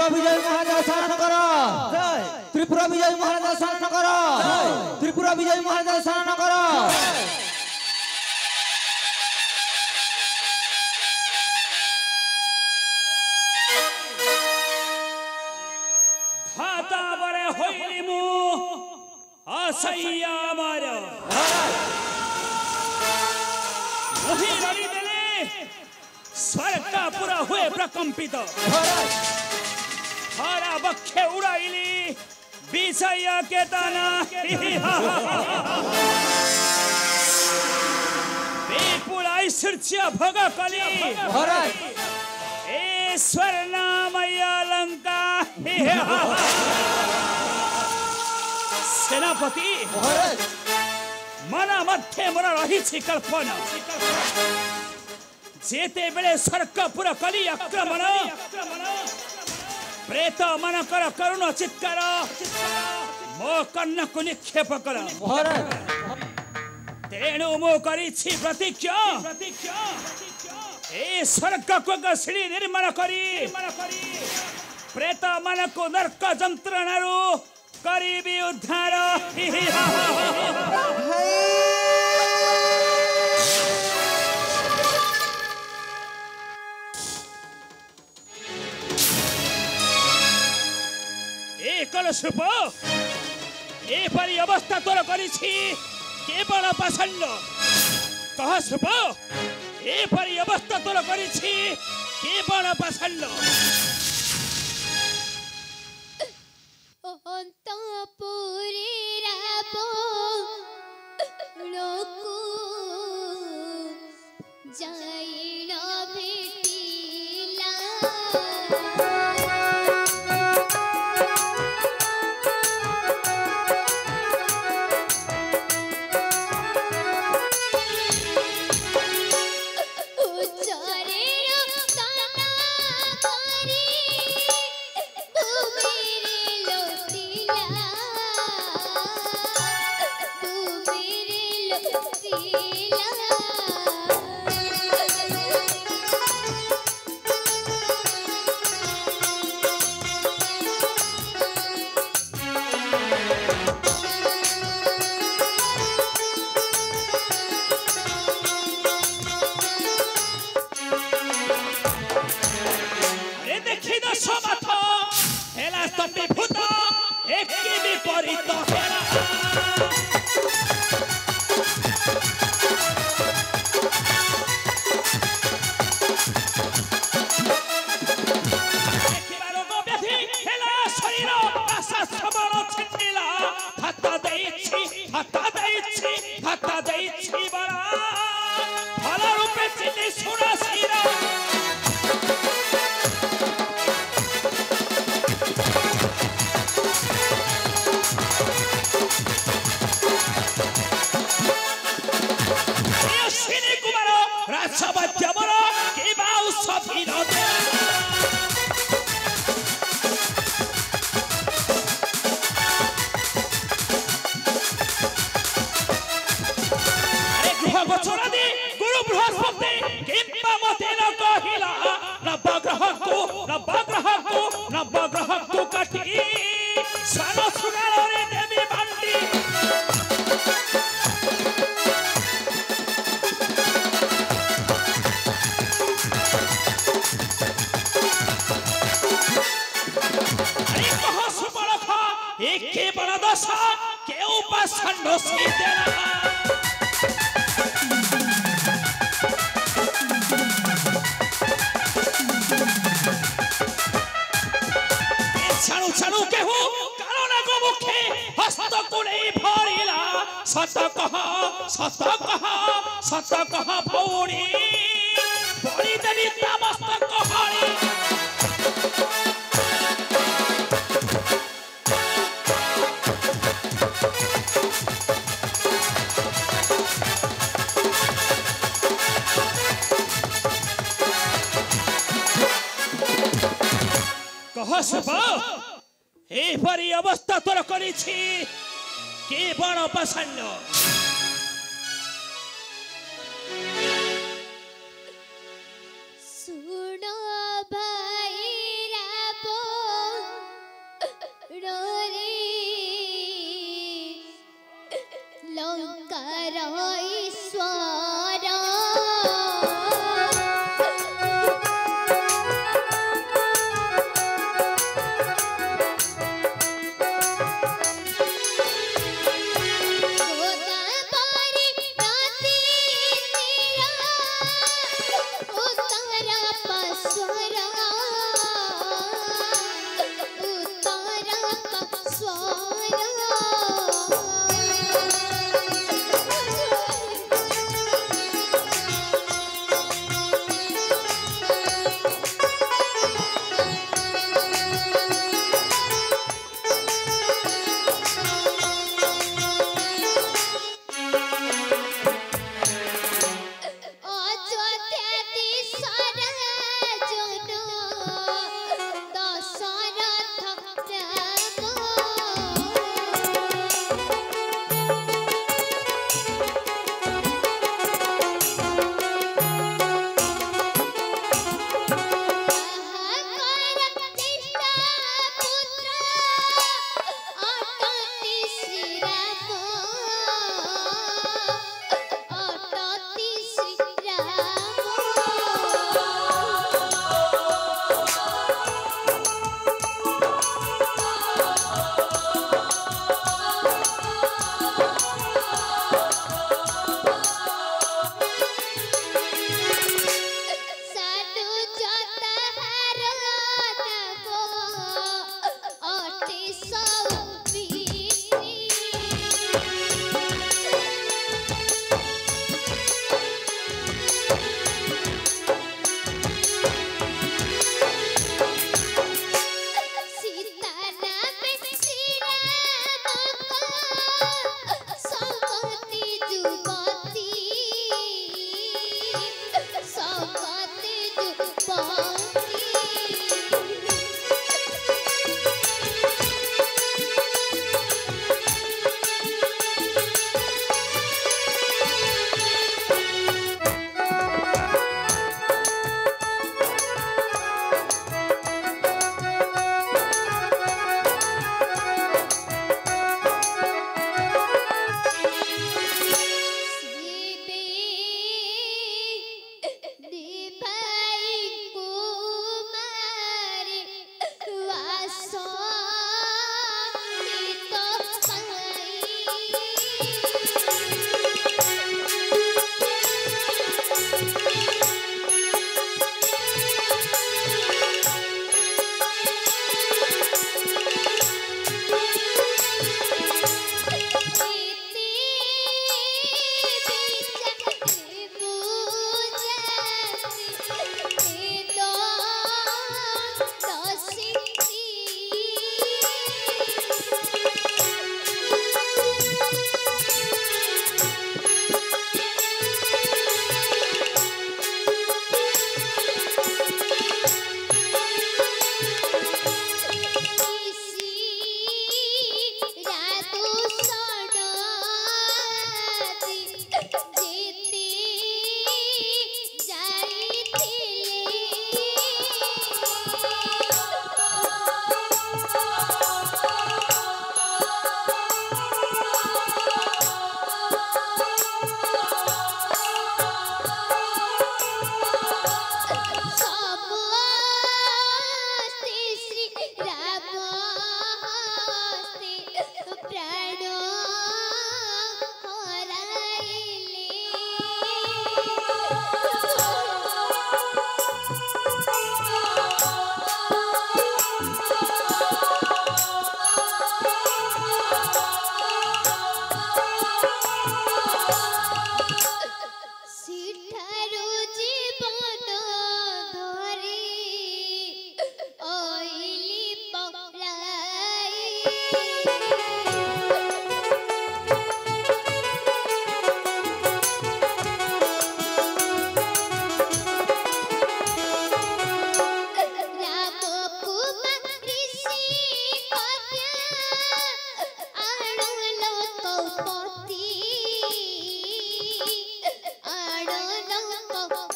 विजय महाराज शरण कर त्रिपुरा विजय महाराज शरण कर त्रिपुरा विजय महाराज शरण कर धाता बरे होइली मु असैया मार वही रवि देले स्वर्ग का पूरा हुए प्रकंपित हरा बखे उड़ाइली विजय के ताना विपुल ऐश्वर्य भोग कली स्वर्णमय लंका सेनापति मन मध्य मोर रही कल्पना जेते बेले स्वर्गपुर कली आक्रमण प्रेत मन कर करुण चित्कार मो कर्ण को निक्षेप कर तेणु मो करी प्रतिज्ञा ए स्वर्ग को श्री निर्माण करी प्रेत मन को नरक जंत्रणारू करीबी उद्धार कलशुप एपरी अवस्था तोर करिछि केवल पाषण्ड कह सुप एपरी अवस्था तोर करिछि केवल पाषण्ड अंतपुरी रापो लोकु जाइल भेटिला एपरी अवस्था तोर करिछि केवल पाषण्ड सुनो भाई रापो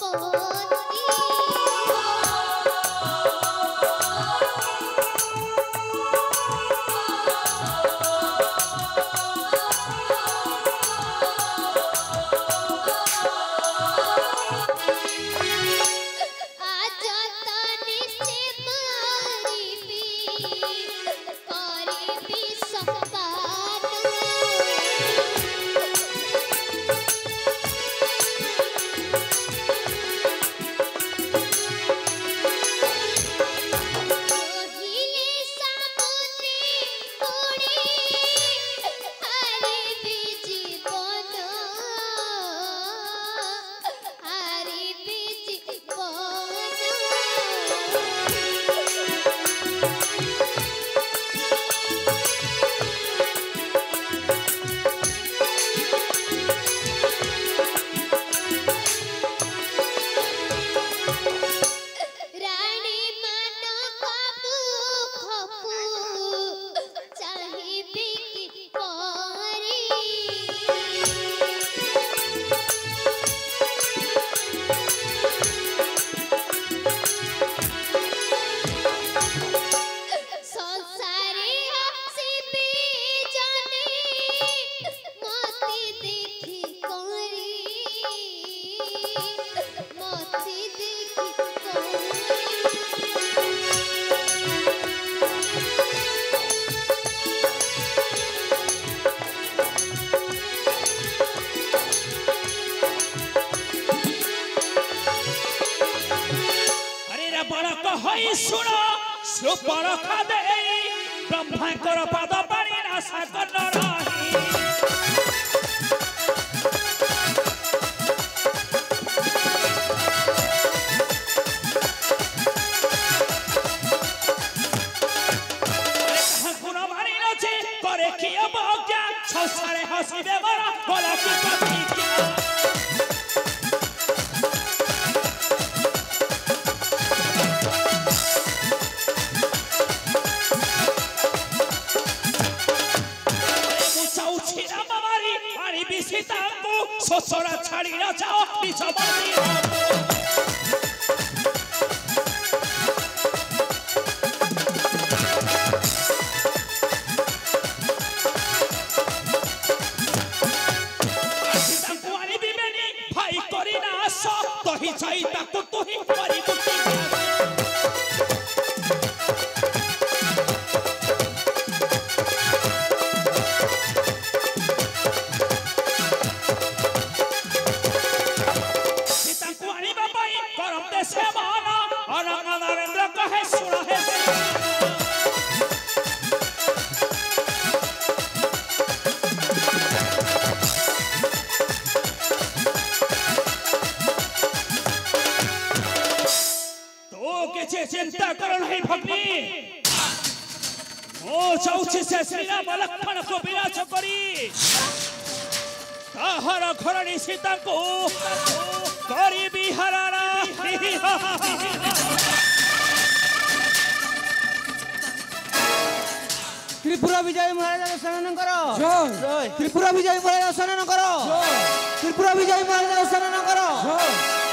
ब्रह्मांकर पद पाणी नाशा कर संसारे हसीबे बड़ा बोला कि कभी क्या सोसरा छाड़ी ना जाओ पीछे बढ़ती कुआरी भी मैंने भाई करी ना सो तो ही चाहिए तक तो ही करी कुत्ती चिंता करो नहीं भगनी ओ चौची से श्रीना लक्ष्मण को विराज करी ताहर घरणी सीता को करी बिहाराना त्रिपुरा विजय महाराज शरण करो त्रिपुरा विजय महाराज शरण करो त्रिपुरा विजय महाराज शरण करो